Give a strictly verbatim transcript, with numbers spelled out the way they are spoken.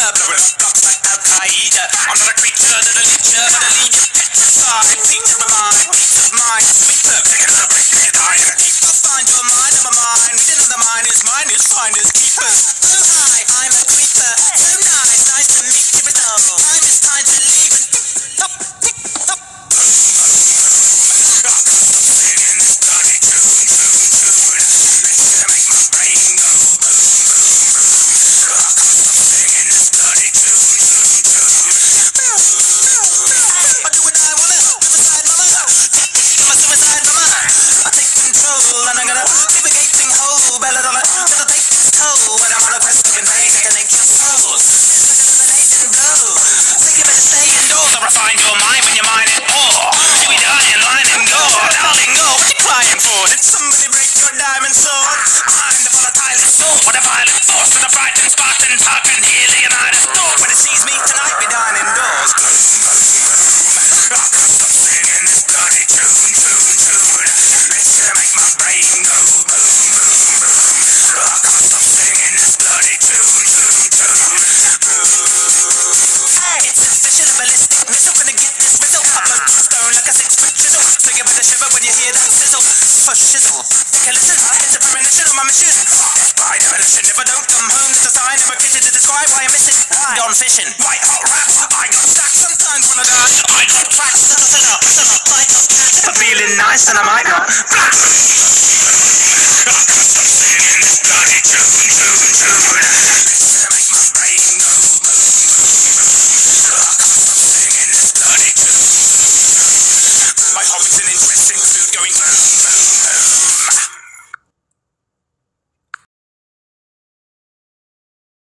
blowing up blocks like Al Qaeda. I'm not a creature that'll lead you, that'll leave you petrified. Peace of my mind, peace of mind, sweeper. Take another break, you're dying. Keeper, find your mind, I'm a mind. Reading on the mind is mine, is finders keepers. Oh hi, I'm a creeper. So nice, nice to meet you, but no. Time is time to leave and tick tock, tick tock. Find your mind when your mind is poor. You be dying, lying and go. Darling, go. What you crying for? Did somebody break your diamond sword? I'm the volatile sword. What a violent force with a frightened Spartan talk and hear Leonidas talk. When it sees me tonight, be dying indoors. I can't stop singing this bloody tune, tune, tune. It's gonna make my brain go boom, boom, boom. I can't stop singing this bloody tune, tune, tune. It's official, ballistic missile. Gonna get this missile. I blow two stone like a six-foot chisel. So you better shiver when you hear that sizzle. For shizzle. Take a listen. It's a premonition on my mission. Death by demolition. If I don't come home, there's a sign in my kitchen to describe why I'm missing. Gone fishing. White hot rap. I got stacks. Sometimes when I die, I got tracks. I'm feeling nice and I might not.